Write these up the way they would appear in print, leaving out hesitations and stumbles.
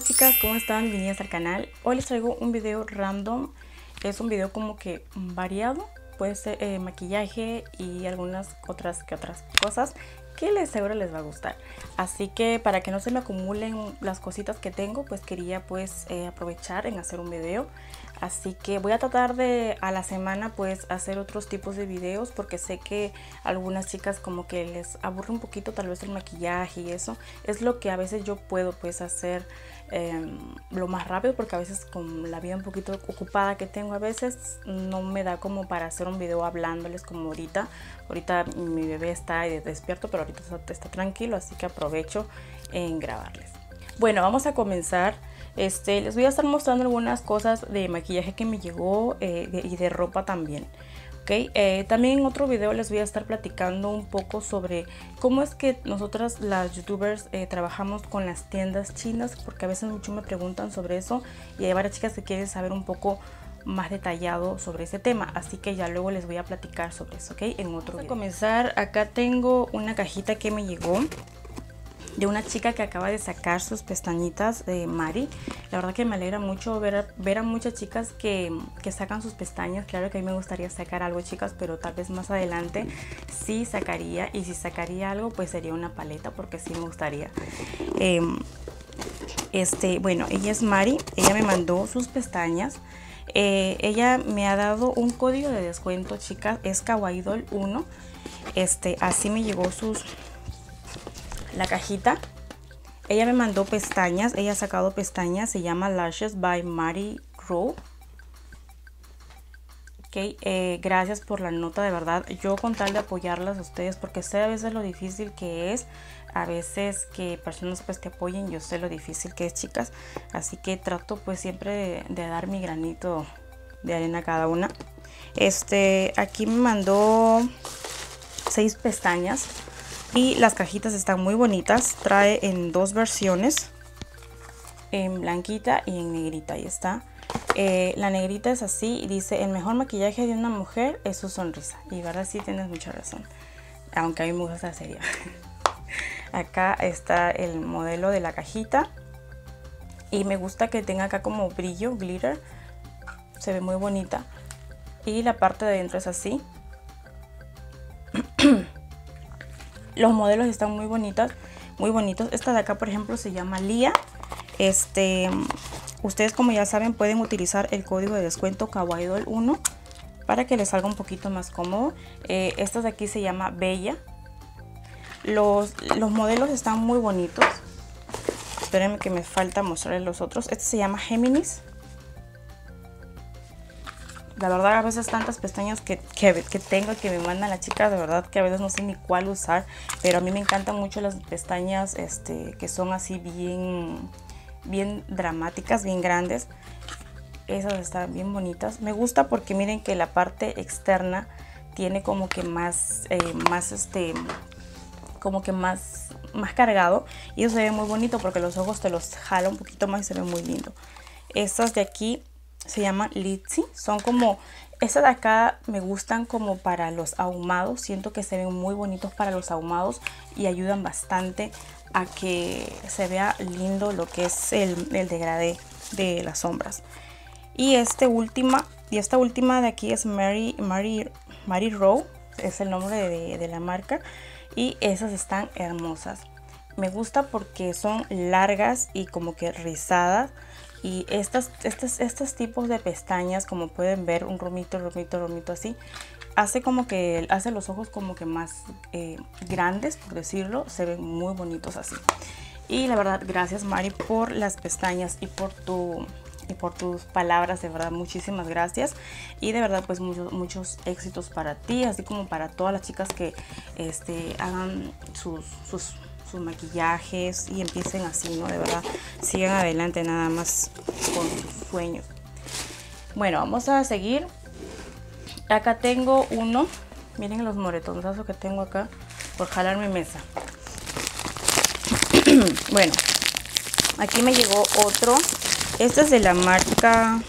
chicas, ¿cómo están? Bienvenidas al canal. Hoy les traigo un video random. Es un video como que variado. Puede ser maquillaje y algunas otras cosas que seguro les va a gustar. Así que para que no se me acumulen las cositas que tengo, pues quería aprovechar en hacer un video. Así que voy a tratar de a la semana pues hacer otros tipos de videos, porque sé que algunas chicas como que les aburre un poquito tal vez el maquillaje y eso. Es lo que a veces yo puedo pues hacer lo más rápido, porque a veces con la vida un poquito ocupada que tengo a veces no me da como para hacer un video hablándoles como ahorita. Ahorita mi bebé está despierto, pero ahorita está tranquilo, así que aprovecho en grabarles. Bueno, vamos a comenzar. Les voy a estar mostrando algunas cosas de maquillaje que me llegó y de ropa también. ¿Okay? También en otro video les voy a estar platicando un poco sobre cómo es que nosotras las youtubers trabajamos con las tiendas chinas, porque a veces mucho me preguntan sobre eso y hay varias chicas que quieren saber un poco más detallado sobre ese tema, así que ya luego les voy a platicar sobre eso, ¿ok? En otro video. Vamos a comenzar. Acá tengo una cajita que me llegó de una chica que acaba de sacar sus pestañitas de Mari. La verdad que me alegra mucho ver a muchas chicas que sacan sus pestañas. Claro que a mí me gustaría sacar algo, chicas, pero tal vez más adelante sí sacaría. Y si sacaría algo, pues sería una paleta, porque sí me gustaría. Bueno, ella es Mari. Ella me mandó sus pestañas. Ella me ha dado un código de descuento, chicas. Es Kawaii Doll 1. Así me llegó la cajita. Ella me mandó pestañas, ella ha sacado pestañas, se llama Lashes by Mari Rowe. Okay, gracias por la nota, de verdad. Yo con tal de apoyarlas a ustedes, porque sé a veces lo difícil que es, a veces que personas pues te apoyen, yo sé lo difícil que es, chicas. Así que trato pues siempre de dar mi granito de arena a cada una. Aquí me mandó 6 pestañas. Y las cajitas están muy bonitas. Trae en 2 versiones, en blanquita y en negrita. Ahí está. La negrita es así y dice: el mejor maquillaje de una mujer es su sonrisa. Y verdad, sí tienes mucha razón, aunque a mí me gusta esa serie. Acá está el modelo de la cajita. Y me gusta que tenga acá como brillo, glitter. Se ve muy bonita. Y la parte de adentro es así. Los modelos están muy bonitos. Esta de acá, por ejemplo, se llama Lía. Ustedes, como ya saben, pueden utilizar el código de descuento Kawaii Doll 1 para que les salga un poquito más cómodo. Esta de aquí se llama Bella. Los modelos están muy bonitos. Espérenme que me falta mostrarles los otros. Este se llama Géminis. La verdad, a veces tantas pestañas que tengo, que me mandan las chicas, de verdad que a veces no sé ni cuál usar. Pero a mí me encantan mucho las pestañas que son así bien dramáticas, bien grandes. Esas están bien bonitas. Me gusta porque miren que la parte externa tiene como que más cargado. Y eso se ve muy bonito porque los ojos te los jala un poquito más y se ve muy lindo. Estas de aquí se llaman Litzy, son como, estas de acá me gustan como para los ahumados. Siento que se ven muy bonitos para los ahumados y ayudan bastante a que se vea lindo lo que es el degradé de las sombras. Y esta última de aquí es Mari Rowe, es el nombre de la marca. Y esas están hermosas. Me gusta porque son largas y como que rizadas. Y estos tipos de pestañas, como pueden ver, un romito así, hace los ojos como que más grandes, por decirlo. Se ven muy bonitos así. Y la verdad, gracias Mari por las pestañas y por tus palabras, de verdad, muchísimas gracias. Y de verdad, pues muchos éxitos para ti, así como para todas las chicas que hagan sus maquillajes y empiecen así, ¿no? De verdad, sigan adelante nada más con sus sueños. Bueno, vamos a seguir. Acá tengo uno. Miren los moretonazos que tengo acá por jalar mi mesa. Bueno, aquí me llegó otro. Este es de la marca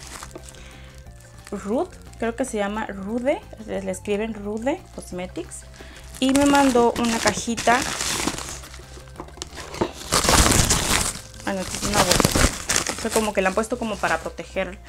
Rude. Creo que se llama Rude. Le escriben Rude Cosmetics. Y me mandó una cajita no, esta es una bolsa. O sea, como que la han puesto como para proteger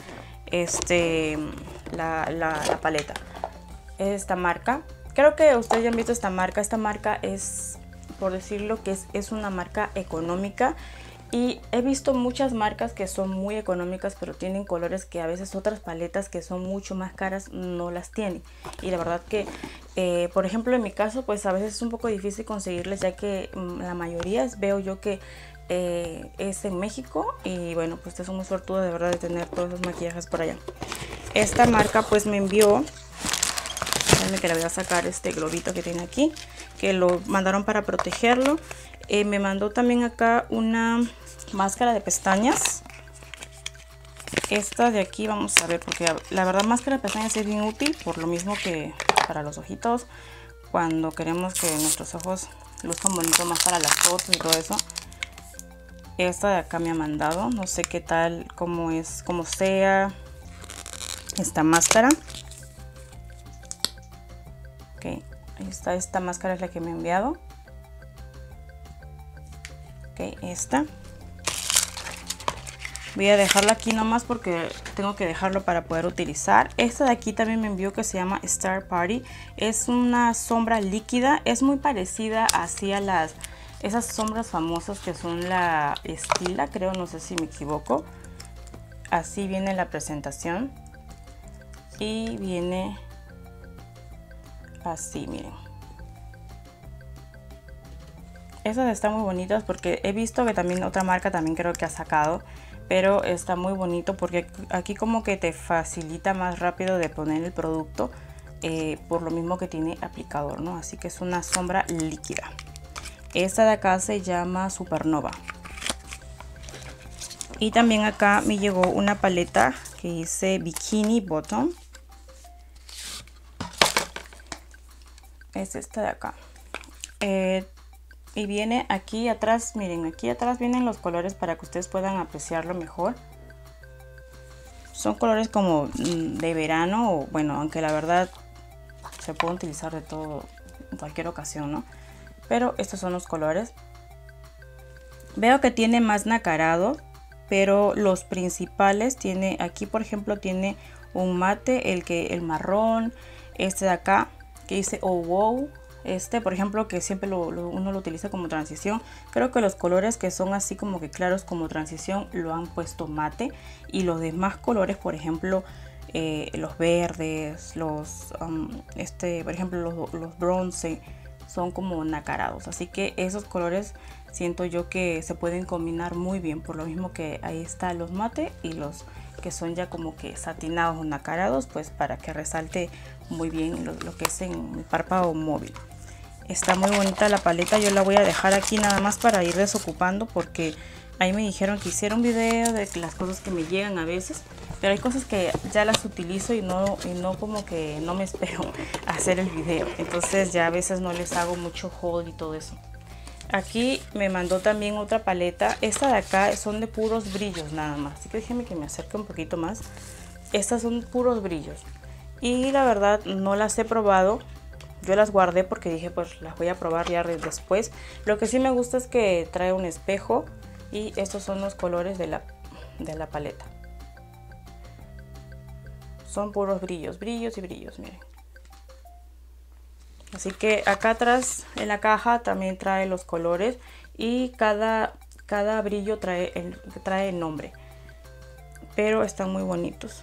la paleta. Esta marca, creo que ustedes ya han visto esta marca. Esta marca es, por decirlo, que es una marca económica. Y he visto muchas marcas que son muy económicas, pero tienen colores que a veces otras paletas que son mucho más caras no las tienen. Y la verdad que, por ejemplo, en mi caso, pues a veces es un poco difícil conseguirles, ya que la mayoría veo yo que es en México. Y bueno, pues ustedes son muy suertudos de verdad de tener todos esos maquillajes por allá. Esta marca pues me envió, déjenme que le voy a sacar este globito que tiene aquí, que lo mandaron para protegerlo. Me mandó también acá una máscara de pestañas. Esta de aquí vamos a ver, porque la verdad máscara de pestañas es bien útil, por lo mismo que para los ojitos, cuando queremos que nuestros ojos luzcan bonito más para las fotos y todo eso. Esta de acá me ha mandado, no sé qué tal, cómo es, cómo sea esta máscara. Ok, ahí está, esta máscara es la que me ha enviado. Ok, esta voy a dejarla aquí nomás porque tengo que dejarlo para poder utilizar. Esta de aquí también me envió, que se llama Star Party. Es una sombra líquida, es muy parecida hacia esas sombras famosas que son la Stila, creo, no sé si me equivoco. Así viene la presentación y viene así, miren. Esas están muy bonitas porque he visto que también otra marca también creo que ha sacado, pero está muy bonito porque aquí como que te facilita más rápido de poner el producto, por lo mismo que tiene aplicador, ¿no? Así que es una sombra líquida. Esta de acá se llama Supernova. Y también acá me llegó una paleta que dice Bikini Bottom. Es esta de acá. Y viene aquí atrás, miren, aquí atrás vienen los colores para que ustedes puedan apreciarlo mejor. Son colores como de verano, o bueno, aunque la verdad se puede utilizar de todo, en cualquier ocasión, ¿no? Pero estos son los colores. Veo que tiene más nacarado, pero los principales tiene, aquí por ejemplo tiene un mate, el marrón, este de acá que dice Oh Wow. Este, por ejemplo, que siempre uno lo utiliza como transición. Creo que los colores que son así como que claros como transición lo han puesto mate. Y los demás colores, por ejemplo, los verdes, por ejemplo, los bronce, son como nacarados. Así que esos colores siento yo que se pueden combinar muy bien. Por lo mismo que ahí están los mate y los que son ya como que satinados o nacarados, pues para que resalte muy bien lo que es en el párpado móvil. Está muy bonita la paleta, yo la voy a dejar aquí nada más para ir desocupando, porque ahí me dijeron que hiciera un video de las cosas que me llegan a veces, pero hay cosas que ya las utilizo y no como que no me espero a hacer el video, entonces ya a veces no les hago mucho haul y todo eso. Aquí me mandó también otra paleta. Esta de acá son de puros brillos nada más, así que déjenme que me acerque un poquito más. Estas son puros brillos y la verdad no las he probado. Yo las guardé porque dije pues las voy a probar ya después. Lo que sí me gusta es que trae un espejo y estos son los colores de la paleta. Son puros brillos, brillos y brillos, miren. Así que acá atrás en la caja también trae los colores y cada brillo trae el nombre. Pero están muy bonitos.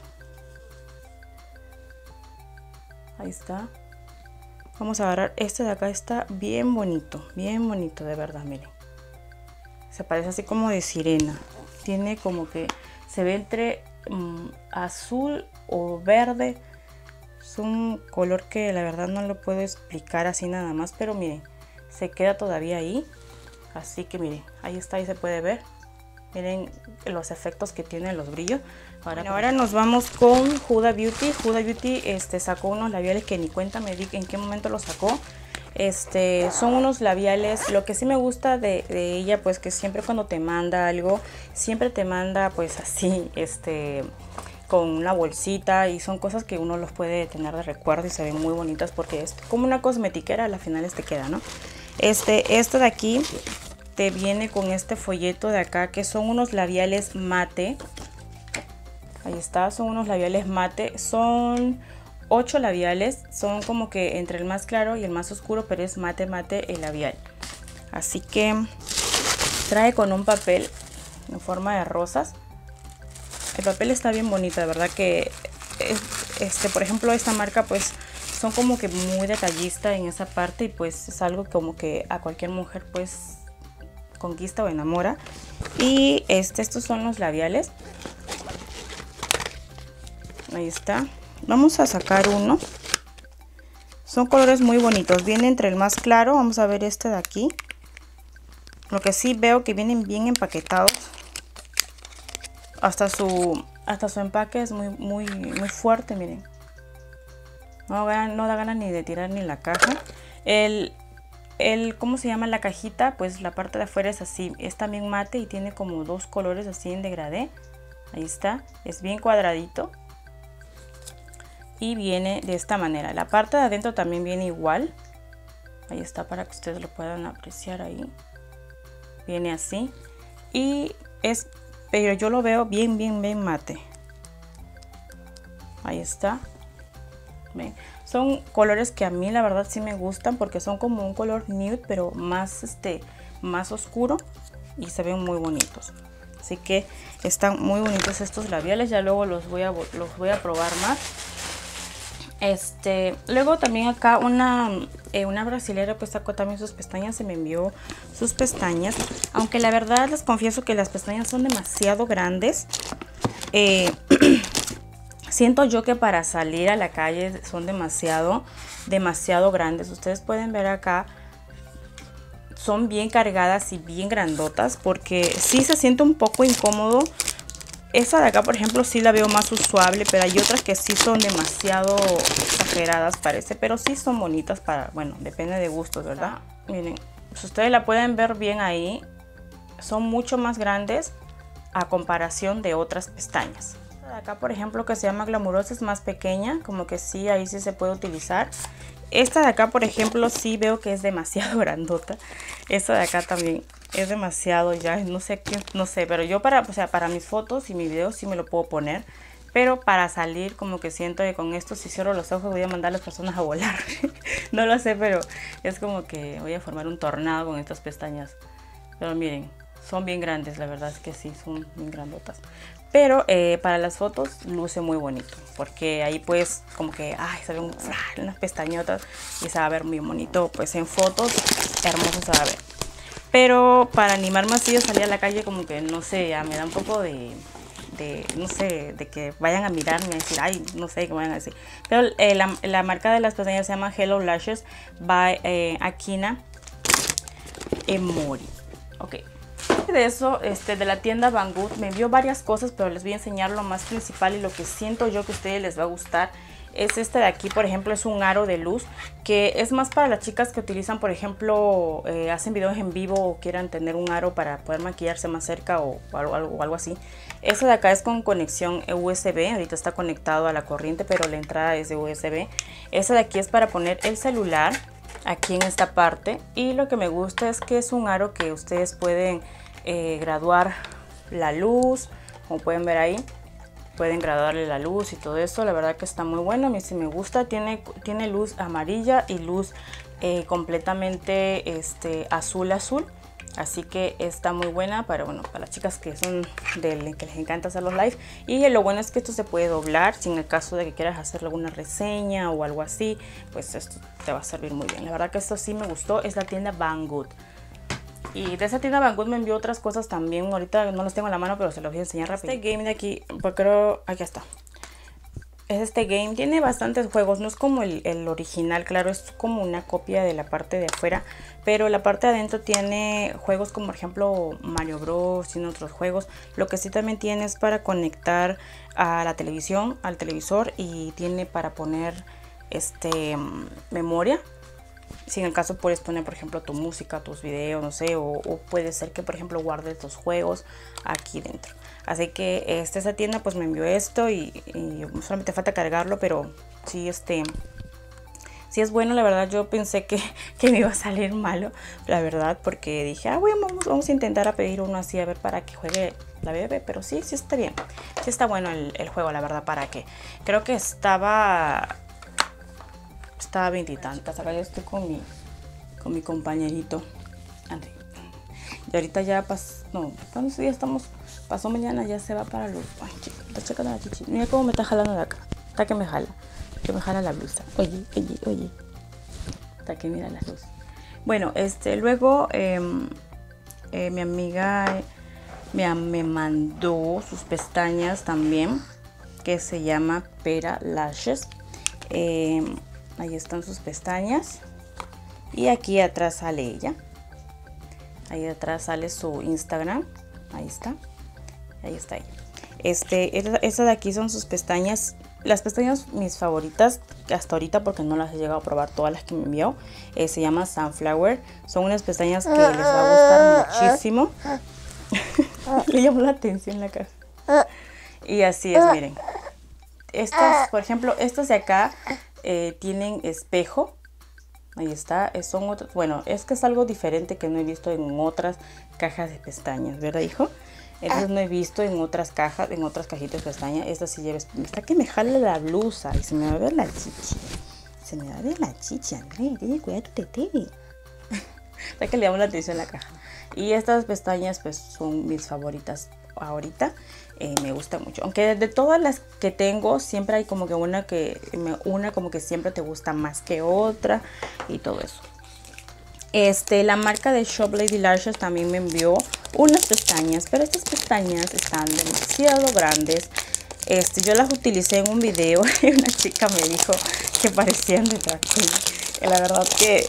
Ahí está. Vamos a agarrar este de acá, está bien bonito de verdad, miren. Se parece así como de sirena. Tiene como que se ve entre azul o verde. Es un color que la verdad no lo puedo explicar así nada más, pero miren, se queda todavía ahí. Así que miren, ahí está, ahí se puede ver. Miren los efectos que tienen los brillos. Ahora nos vamos con Huda Beauty. Huda Beauty sacó unos labiales que ni cuenta me di en qué momento los sacó. Son unos labiales, lo que sí me gusta de ella, pues que siempre cuando te manda algo, siempre te manda pues así, con una bolsita, y son cosas que uno los puede tener de recuerdo y se ven muy bonitas porque es como una cosmetiquera, a la final queda, ¿no? Esto de aquí viene con este folleto de acá, que son unos labiales mate. Ahí está, son unos labiales mate. Son 8 labiales. Son como que entre el más claro y el más oscuro, pero es mate mate el labial. Así que trae con un papel en forma de rosas. El papel está bien bonito, de verdad que por ejemplo, esta marca pues son como que muy detallista en esa parte, y pues es algo como que a cualquier mujer pues conquista o enamora. Y estos son los labiales. Ahí está. Vamos a sacar uno. Son colores muy bonitos. Viene entre el más claro. Vamos a ver este de aquí. Lo que sí veo que vienen bien empaquetados. Hasta su empaque es muy fuerte, miren. No da ganas ni de tirar ni la caja. ¿Cómo se llama la cajita? Pues la parte de afuera es así. Es también mate y tiene como 2 colores así en degradé. Ahí está. Es bien cuadradito. Y viene de esta manera. La parte de adentro también viene igual. Ahí está, para que ustedes lo puedan apreciar ahí. Viene así. Pero yo lo veo bien mate. Ahí está. ¿Ven? Son colores que a mí la verdad sí me gustan, porque son como un color nude, pero más oscuro, y se ven muy bonitos. Así que están muy bonitos estos labiales. Ya luego los voy a probar más. Luego también acá una brasilera pues sacó también sus pestañas. Se me envió sus pestañas, aunque la verdad les confieso que las pestañas son demasiado grandes. Siento yo que para salir a la calle son demasiado grandes. Ustedes pueden ver acá, son bien cargadas y bien grandotas, porque sí se siente un poco incómodo. Esa de acá, por ejemplo, sí la veo más suave, pero hay otras que sí son demasiado exageradas, parece. Pero sí son bonitas bueno, depende de gustos, ¿verdad? Miren, pues ustedes la pueden ver bien ahí. Son mucho más grandes a comparación de otras pestañas. Esta de acá, por ejemplo, que se llama Glamurosa, es más pequeña, como que sí, ahí sí se puede utilizar. Esta de acá, por ejemplo, sí veo que es demasiado grandota. Esta de acá también es demasiado, ya no sé, pero yo para mis fotos y mis videos sí me lo puedo poner. Pero para salir, como que siento que con esto, si cierro los ojos, voy a mandar a las personas a volar. No lo sé, pero es como que voy a formar un tornado con estas pestañas. Pero miren, son bien grandes, la verdad es que sí, son bien grandotas. Pero para las fotos luce muy bonito, porque ahí pues como que se ven unas pestañotas y se va a ver muy bonito pues en fotos, hermoso se va a ver. Pero para animarme así a salir a la calle, como que no sé, ya me da un poco no sé, de que vayan a mirarme y decir, no sé, que vayan a decir. Pero la marca de las pestañas se llama Hello Lashes by Akina Emori. Ok. De eso, de la tienda Banggood, me envió varias cosas, pero les voy a enseñar lo más principal y lo que siento yo que a ustedes les va a gustar. Es este de aquí, por ejemplo, es un aro de luz, que es más para las chicas que utilizan, por ejemplo, hacen videos en vivo o quieran tener un aro para poder maquillarse más cerca o algo así. Este de acá es con conexión USB, ahorita está conectado a la corriente, pero la entrada es de USB. Este de aquí es para poner el celular aquí en esta parte, y lo que me gusta es que es un aro que ustedes pueden graduar la luz, como pueden ver ahí. Pueden graduarle la luz y todo eso. La verdad que está muy bueno. A mí sí me gusta. Tiene luz amarilla y luz completamente azul. Así que está muy buena para las chicas que son que les encanta hacer los live. Y lo bueno es que esto se puede doblar. Si en el caso de que quieras hacer alguna reseña o algo así, pues esto te va a servir muy bien. La verdad que esto sí me gustó. Es la tienda Banggood. Y de esa tienda Banggood me envió otras cosas también. Ahorita no las tengo en la mano, pero se los voy a enseñar rápido. Este game de aquí, porque creo, aquí está. Es este game, tiene bastantes juegos. No es como el original, claro, es como una copia de la parte de afuera. Pero la parte de adentro tiene juegos como por ejemplo Mario Bros. Tiene otros juegos. Lo que sí también tiene es para conectar a la televisión, al televisor. Y tiene para poner memoria. Si en el caso puedes poner, por ejemplo, tu música, tus videos, no sé, o puede ser que, por ejemplo, guardes tus juegos aquí dentro. Así que esa tienda pues me envió esto y solamente falta cargarlo, pero sí, Si es bueno, la verdad yo pensé que me iba a salir malo, la verdad, porque dije, bueno, vamos a intentar a pedir uno así a ver para que juegue la bebé, pero sí está bien. Sí está bueno el juego, la verdad, para que. Creo que estaba 20 y tantas. Acá yo estoy con mi compañerito André. Y ahorita ya ¿cuántos días estamos? Pasó mañana, ya se va para los. Ay, chica, está checando la chichi. Mira cómo me está jalando de acá. Está que me jala. Que me jala la blusa. Oye. Está que mira las luces. Bueno, luego mi amiga me mandó sus pestañas también, que se llama Pera Lashes. Ahí están sus pestañas. Y aquí atrás sale ella. Ahí atrás sale su Instagram. Ahí está. Ahí está ella. Estas de aquí son sus pestañas. Las pestañas mis favoritas hasta ahorita, porque no las he llegado a probar todas las que me envió. Se llama Sunflower. Son unas pestañas que les va a gustar muchísimo. Le llamó la atención la cara. Y así es, miren. Estas, por ejemplo, estas de acá tienen espejo. Ahí está. Son otros. Bueno, es que es algo diferente que no he visto en otras cajas de pestañas, ¿verdad, hijo? Entonces no he visto en otras cajas, en otras cajitas de pestañas. Esta sí lleva. Está que me jala la blusa y se me va a ver la chichi. Se me va a ver la chichi, André. Cuidado tu tete. Está que le llamo la atención la caja. Y estas pestañas pues son mis favoritas ahorita. Me gusta mucho. Aunque de todas las que tengo, siempre hay como que una como que siempre te gusta más que otra y todo eso. La marca de Shop Lady Lashes también me envió unas pestañas, pero estas pestañas están demasiado grandes. Yo las utilicé en un video y una chica me dijo que parecían de drag queen. La verdad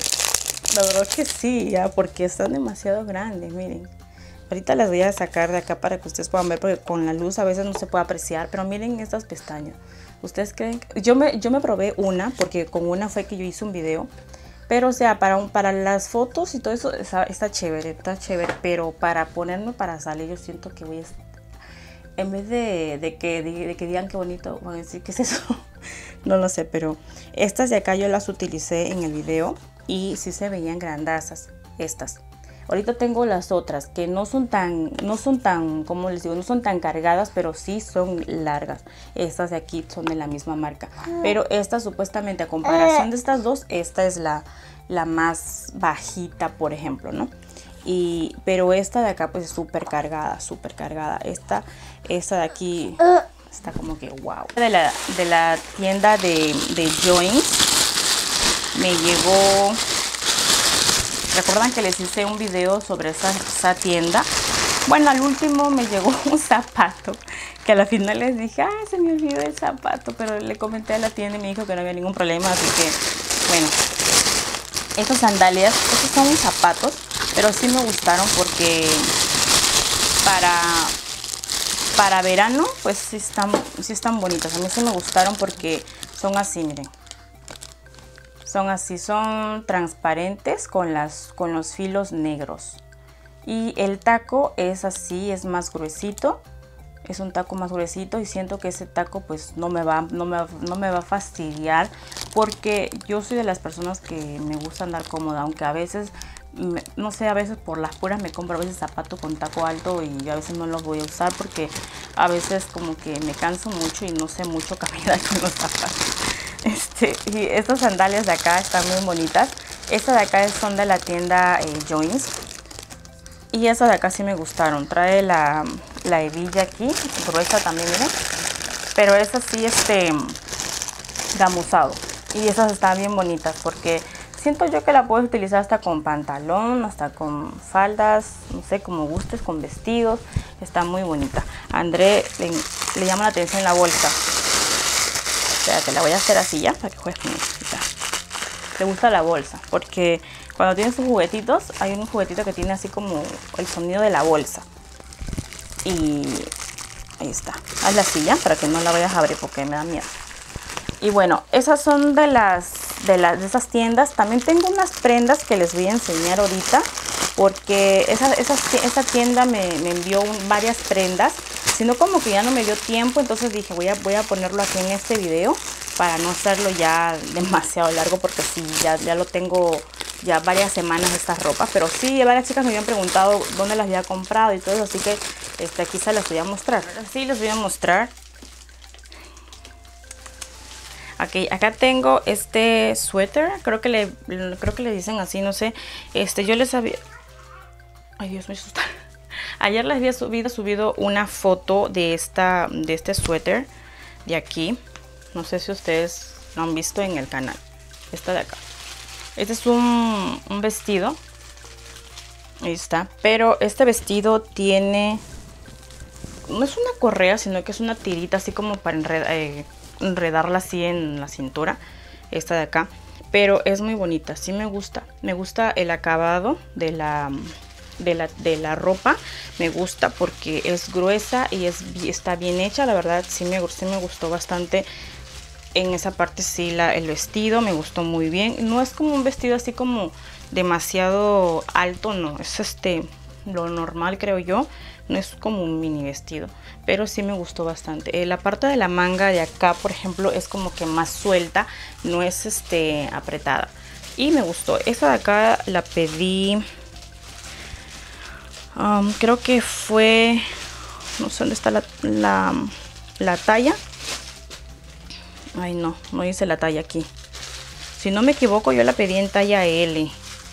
que sí, ya, porque están demasiado grandes, miren. Ahorita las voy a sacar de acá para que ustedes puedan ver, porque con la luz a veces no se puede apreciar. Pero miren estas pestañas. ¿Ustedes creen? Yo me probé una, porque con una fue que yo hice un video. Pero o sea, para las fotos y todo eso está chévere, pero para ponerme para salir yo siento que voy a... En vez de que digan qué bonito, van a decir qué es eso. No lo sé, pero estas de acá yo las utilicé en el video y sí se veían grandazas estas. Ahorita tengo las otras que no son tan, como les digo, no son tan cargadas, pero sí son largas. Estas de aquí son de la misma marca. Pero esta supuestamente, a comparación de estas dos, esta es la más bajita, por ejemplo, ¿no? Pero esta de acá pues es súper cargada, súper cargada. Esta de aquí está como que wow. De la tienda de Joins me llegó... ¿Recuerdan que les hice un video sobre esa tienda? Bueno, al último me llegó un zapato, que a la final les dije, se me olvidó el zapato, pero le comenté a la tienda y me dijo que no había ningún problema, así que, bueno, estas sandalias, estos son mis zapatos, pero sí me gustaron porque para verano, pues sí están bonitas. A mí sí me gustaron porque son así, miren. Son así, son transparentes con los filos negros. Y el taco es así, es más gruesito. Es un taco más gruesito y siento que ese taco pues no me va a fastidiar. Porque yo soy de las personas que me gusta andar cómoda. Aunque a veces, no sé, a veces por las puras me compro a veces zapatos con taco alto y a veces no los voy a usar. Porque a veces como que me canso mucho y no sé mucho caminar con los zapatos. Y estas sandalias de acá están muy bonitas. Estas de acá son de la tienda Joins. Y estas de acá sí me gustaron. Trae la hebilla aquí, gruesa también, miren. Pero estas sí, gamuzado. Y estas están bien bonitas porque siento yo que la puedes utilizar hasta con pantalón, hasta con faldas, no sé, como gustes, con vestidos. Está muy bonita. A André le llama la atención la bolsa. Espérate, la voy a hacer así ya para que juegues con ella. Le gusta la bolsa porque cuando tiene sus juguetitos, hay un juguetito que tiene así como el sonido de la bolsa. Y ahí está. Hazla así ya para que no la vayas a abrir porque me da miedo. Y bueno, esas son de esas tiendas. También tengo unas prendas que les voy a enseñar ahorita porque esa tienda me envió varias prendas. Sino como que ya no me dio tiempo, entonces dije voy a ponerlo aquí en este video. para no hacerlo ya demasiado largo, porque sí, ya lo tengo ya varias semanas estas ropas. Pero sí, varias chicas me habían preguntado dónde las había comprado y todo eso, así que aquí se las voy a mostrar. Sí, les voy a mostrar. Aquí, acá tengo este suéter, creo que le dicen así, no sé. Yo les había... Ay, Dios, me asusta. Ayer les había subido una foto de este suéter de aquí. No sé si ustedes lo han visto en el canal. Esta de acá. Este es un vestido. Ahí está. Pero este vestido tiene... No es una correa, sino que es una tirita así como para enredarla así en la cintura. Esta de acá. Pero es muy bonita. Sí me gusta. Me gusta el acabado de la ropa. Me gusta porque es gruesa y está bien hecha. La verdad sí me gustó bastante. En esa parte sí, el vestido me gustó muy bien. No es como un vestido así como demasiado alto, no. Es lo normal, creo yo. No es como un mini vestido, pero sí me gustó bastante. La parte de la manga de acá, por ejemplo, es como que más suelta. No es apretada. Y me gustó. Esta de acá la pedí... creo que fue... No sé dónde está la talla. Ay, no dice la talla aquí. Si no me equivoco, yo la pedí en talla L.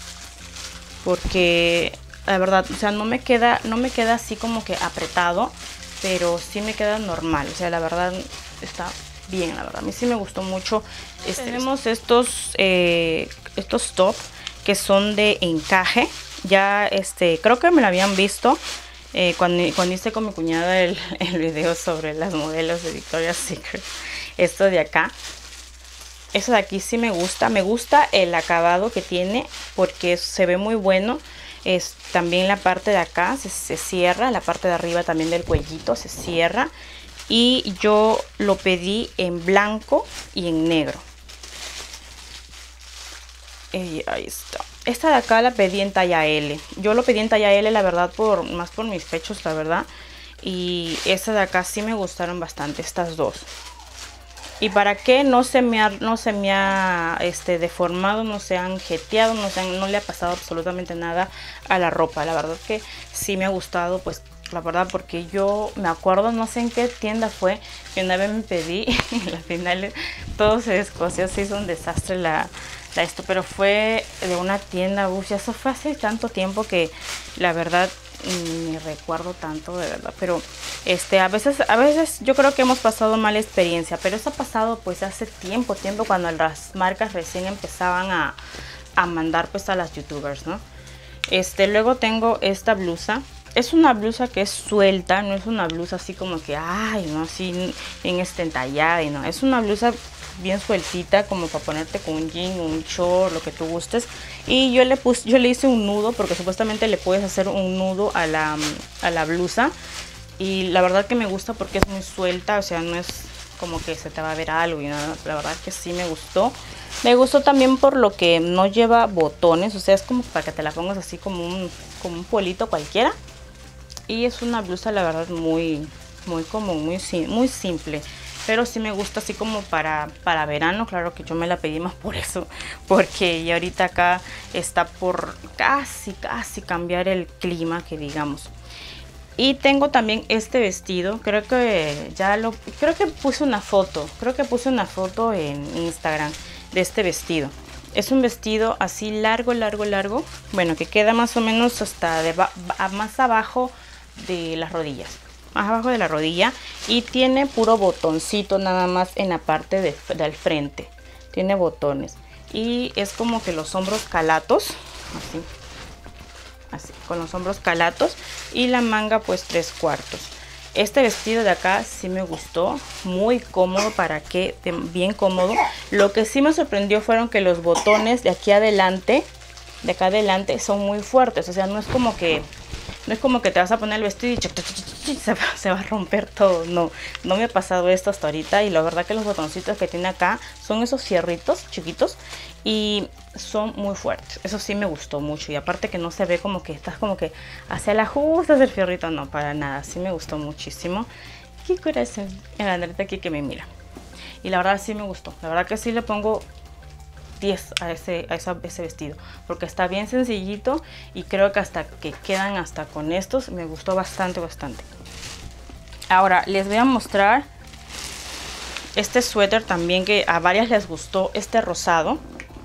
Porque la verdad, o sea, no me queda así como que apretado, pero sí me queda normal. O sea, la verdad está bien, la verdad. A mí sí me gustó mucho. Tenemos estos top que son de encaje. Ya creo que me lo habían visto cuando hice con mi cuñada el video sobre las modelos de Victoria's Secret. Esto de acá, eso de aquí sí me gusta el acabado que tiene porque se ve muy bueno. También la parte de acá se cierra, la parte de arriba también del cuellito se cierra. Y yo lo pedí en blanco y en negro. Y ahí está. Esta de acá la pedí en talla L. Yo lo pedí en talla L, la verdad, más por mis pechos, la verdad. Y esta de acá sí me gustaron bastante, estas dos. Y para que no se me ha deformado, no se han jeteado, no le ha pasado absolutamente nada a la ropa. La verdad que sí me ha gustado, pues la verdad, porque yo me acuerdo, no sé en qué tienda fue, que una vez me pedí y al final todo se descosió, se hizo un desastre esto, pero fue de una tienda, ya eso fue hace tanto tiempo que la verdad ni recuerdo tanto, de verdad. Pero a veces yo creo que hemos pasado mala experiencia, pero eso ha pasado pues hace tiempo cuando las marcas recién empezaban a mandar pues a las youtubers, ¿no? Luego tengo esta blusa. Es una blusa que es suelta, no es una blusa así como que, ay, no, así en entallada, y no. Es una blusa bien sueltita, como para ponerte con un jean, un short, lo que tú gustes. Y yo le hice un nudo, porque supuestamente le puedes hacer un nudo a la blusa. Y la verdad que me gusta porque es muy suelta, o sea, no es como que se te va a ver algo y nada. La verdad que sí me gustó. Me gustó también por lo que no lleva botones, o sea, es como para que te la pongas así como un polito cualquiera. Y es una blusa, la verdad, muy común, muy simple. Pero sí me gusta así como para verano. Claro que yo me la pedí más por eso, porque ya ahorita acá está por casi cambiar el clima, que digamos. Y tengo también este vestido. Creo que puse una foto. Creo que puse una foto en Instagram de este vestido. Es un vestido así largo. Bueno, que queda más o menos hasta más abajo de las rodillas. Más abajo de la rodilla. Y tiene puro botoncito nada más en la parte del frente. Tiene botones. Y es como que los hombros calatos. Así, con los hombros calatos. Y la manga pues 3/4. Este vestido de acá sí me gustó. Muy cómodo, bien cómodo. Lo que sí me sorprendió fueron que los botones de acá adelante son muy fuertes. O sea, no es como que te vas a poner el vestido y se va a romper todo. No me ha pasado esto hasta ahorita. Y la verdad que los botoncitos que tiene acá son esos fierritos chiquitos y son muy fuertes. Eso sí me gustó mucho. Y aparte que no se ve como que estás como que hacia el ajuste del fierrito. No, para nada. Sí me gustó muchísimo. Qué corazón. El Andrete aquí que me mira. y la verdad sí me gustó. La verdad que sí le pongo 10 a ese vestido, porque está bien sencillito y creo que hasta que quedan hasta con estos me gustó bastante. Ahora les voy a mostrar este suéter también, que a varias les gustó, este rosado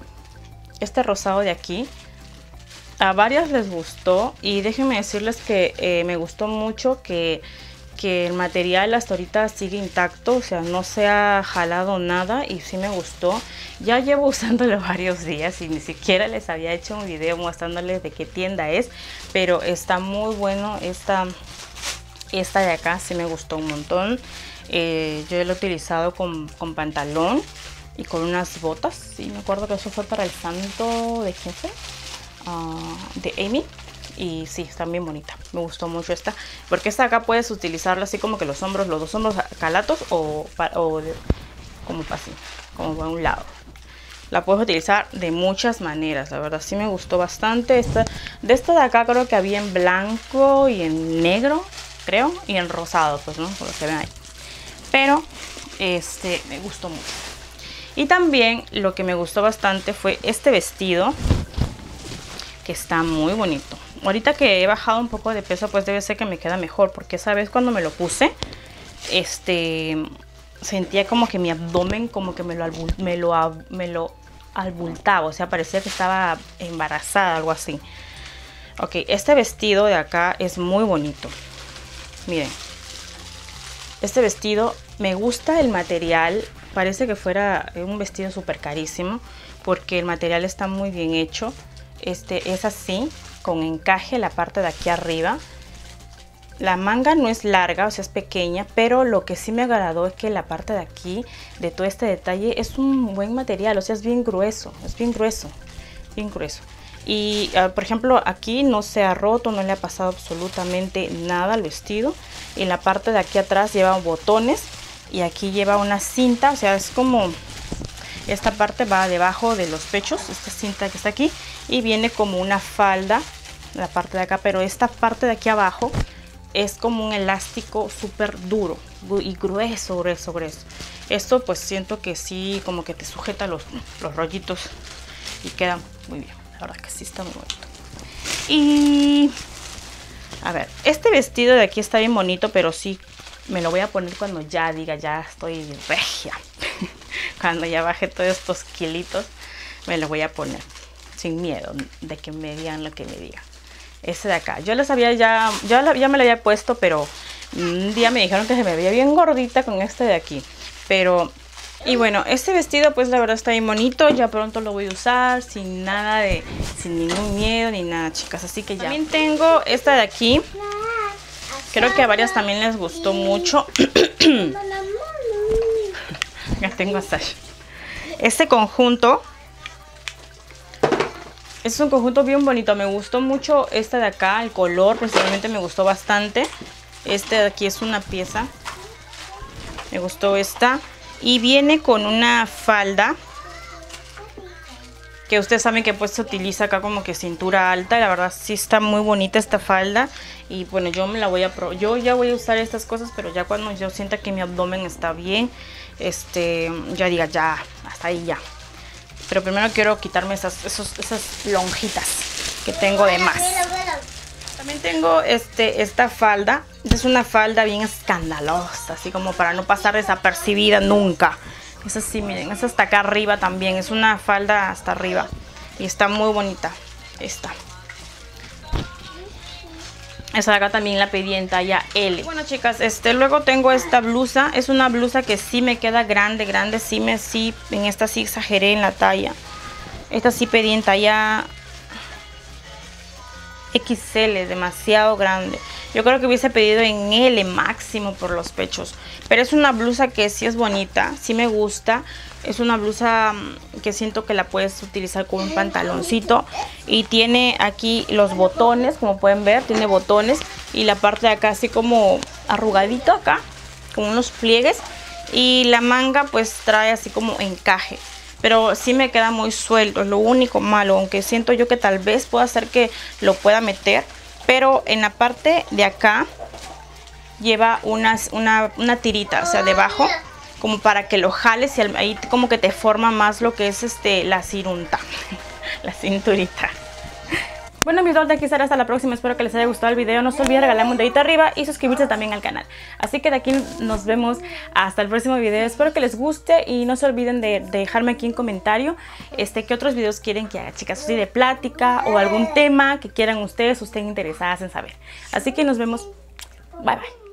de aquí. A varias les gustó, y déjenme decirles que me gustó mucho que el material hasta ahorita sigue intacto, o sea, no se ha jalado nada, y sí me gustó. Ya llevo usándolo varios días y ni siquiera les había hecho un video mostrándoles de qué tienda es, pero está muy bueno. Esta de acá sí me gustó un montón. Yo lo he utilizado con pantalón y con unas botas. Sí, me acuerdo que eso fue para el santo de quién fue, de Amy. Y sí, está bien bonita, me gustó mucho esta, porque esta acá puedes utilizarla así como que los dos hombros calatos o como así, como por un lado. La puedes utilizar de muchas maneras, la verdad sí me gustó bastante. De esta de acá creo que había en blanco y en negro, creo, y en rosado, pues, ¿no? Por lo que ven ahí. Pero me gustó mucho. Y también lo que me gustó bastante fue este vestido, que está muy bonito. Ahorita que he bajado un poco de peso, pues debe ser que me queda mejor, porque esa vez cuando me lo puse, sentía como que mi abdomen como que me lo abultaba, o sea, parecía que estaba embarazada, algo así. Ok, este vestido de acá es muy bonito. Miren, este vestido me gusta el material, parece que fuera un vestido súper carísimo, porque el material está muy bien hecho. Es así, con encaje la parte de aquí arriba. La manga no es larga, o sea, es pequeña, pero lo que sí me agradó es que la parte de aquí, de todo este detalle, es un buen material, o sea, es bien grueso, bien grueso. Y, por ejemplo, aquí no se ha roto, no le ha pasado absolutamente nada al vestido. Y en la parte de aquí atrás lleva botones y aquí lleva una cinta, o sea, es como... Esta parte va debajo de los pechos, esta cinta que está aquí, y viene como una falda, la parte de acá, pero esta parte de aquí abajo es como un elástico súper duro y grueso. Esto pues siento que sí, como que te sujeta los rollitos y queda muy bien, la verdad que sí está muy bonito. Y a ver, este vestido de aquí está bien bonito, pero sí me lo voy a poner cuando ya diga, ya estoy regia. Cuando ya baje todos estos kilitos, me lo voy a poner sin miedo de que me digan lo que me digan. Este de acá, yo les había ya me lo había puesto, pero un día me dijeron que se me veía bien gordita con este de aquí. Pero, y bueno, este vestido pues la verdad está bien bonito, ya pronto lo voy a usar sin ningún miedo ni nada, chicas, así que ya. También tengo esta de aquí, creo que a varias también les gustó mucho. Ya tengo a Sasha. Este conjunto es un conjunto bien bonito. Me gustó mucho este de acá. El color personalmente me gustó bastante. Este de aquí es una pieza. Me gustó esta. Y viene con una falda, que ustedes saben que pues se utiliza acá como que cintura alta. Y la verdad sí está muy bonita esta falda. Y bueno, yo me la voy a probar. Yo ya voy a usar estas cosas, pero ya cuando yo sienta que mi abdomen está bien, ya diga, ya, hasta ahí ya. Pero primero quiero quitarme esas lonjitas que tengo de más. También tengo esta falda. Esta es una falda bien escandalosa, así como para no pasar desapercibida nunca. Es así, miren, es hasta acá arriba también. Es una falda hasta arriba y está muy bonita esta. Esa de acá también la pedí en talla L. Bueno, chicas, luego tengo esta blusa. Es una blusa que sí me queda grande. Sí, en esta sí exageré en la talla. Esta sí pedí en talla XL, demasiado grande. Yo creo que hubiese pedido en L máximo por los pechos. Pero es una blusa que sí es bonita, sí me gusta. Es una blusa que siento que la puedes utilizar con un pantaloncito. Y tiene aquí los botones, como pueden ver, tiene botones. Y la parte de acá así como arrugadito acá, como unos pliegues. Y la manga pues trae así como encaje. Pero sí me queda muy suelto, es lo único malo. Aunque siento yo que tal vez pueda hacer que lo pueda meter. Pero en la parte de acá lleva una tirita, o sea, debajo como para que lo jales y ahí como que te forma más lo que es la cinta, la cinturita. Bueno, mis dolls, de aquí será hasta la próxima. Espero que les haya gustado el video. No se olviden regalarme un dedito arriba y suscribirse también al canal. Así que de aquí nos vemos hasta el próximo video. Espero que les guste y no se olviden de dejarme aquí en comentario qué otros videos quieren que haga, chicas, así de plática o algún tema que quieran ustedes, estén interesadas en saber. Así que nos vemos. Bye bye.